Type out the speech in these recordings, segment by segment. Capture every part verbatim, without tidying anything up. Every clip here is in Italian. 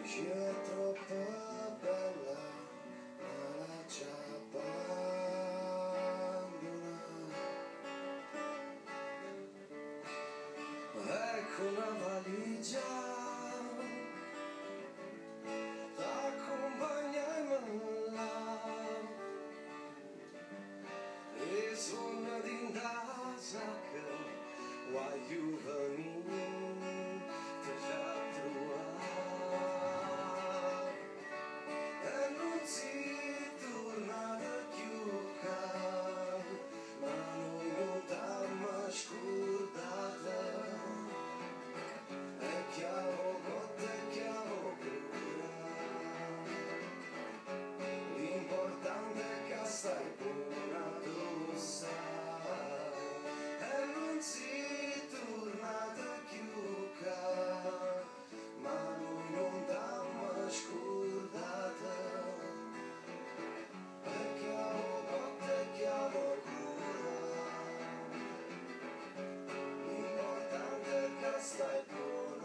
Oggi è troppo bella, ma la già abbandona. Ecco una valigia, t'accompagna in malla e suona dinda sacca, voglio venire te già trovare e non si torna da chiuca, ma noi non t'ammo scordata. Chiamo cotta e chiamo cura, l'importante è che stai buona tu sai, e non si torna da chiuca, ma noi non t'ammo scordata, e chiamo cotta e chiamo cura, l'importante è che stai buona.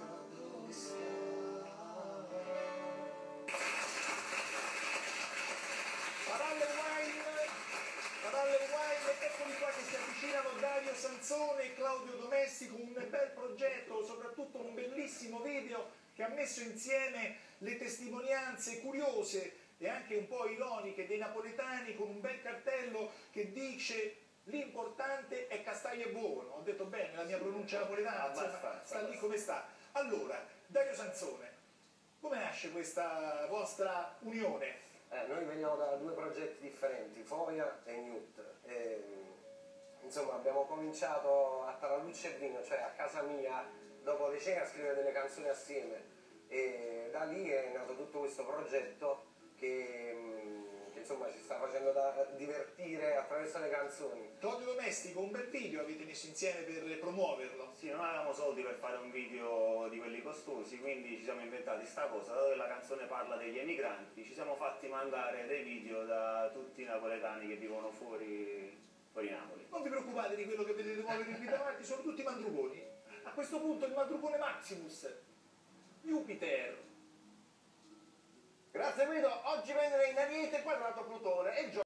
Paralle Wine, Paralle Wine, eccoli qua che si avvicinano Dario Sansone e Claudio Domestico, un bel progetto, soprattutto un bellissimo video che ha messo insieme le testimonianze curiose e anche un po' ironiche dei napoletani con un bel cartello che dice l'importante è Castaglio è buono. Ho detto bene, la mia pronuncia napoletana insomma, sta lì come sta. Allora, Dario Sansone, come nasce questa vostra unione? Eh, noi veniamo da due progetti differenti, Foia e Newt. E, insomma, abbiamo cominciato a Tarallucce e Vino, cioè a casa mia, dopo le cene, a scrivere delle canzoni assieme. E da lì è nato tutto questo progetto che, che insomma ci sta facendo da divertire attraverso le canzoni. Claudio Domestico, un bel video avete messo insieme per promuoverlo. Sì, non avevamo soldi per fare un video di quelli costosi, quindi ci siamo inventati sta cosa, dato che la canzone parla degli emigranti, ci siamo fatti mandare dei video da tutti i napoletani che vivono fuori, fuori Napoli. Non vi preoccupate di quello che vedete muovere qui davanti, sono tutti mandruponi. A questo punto il mandrupone Maximus, Jupiter. Grazie Guido, oggi vendere in Ariete quadrato Plutone e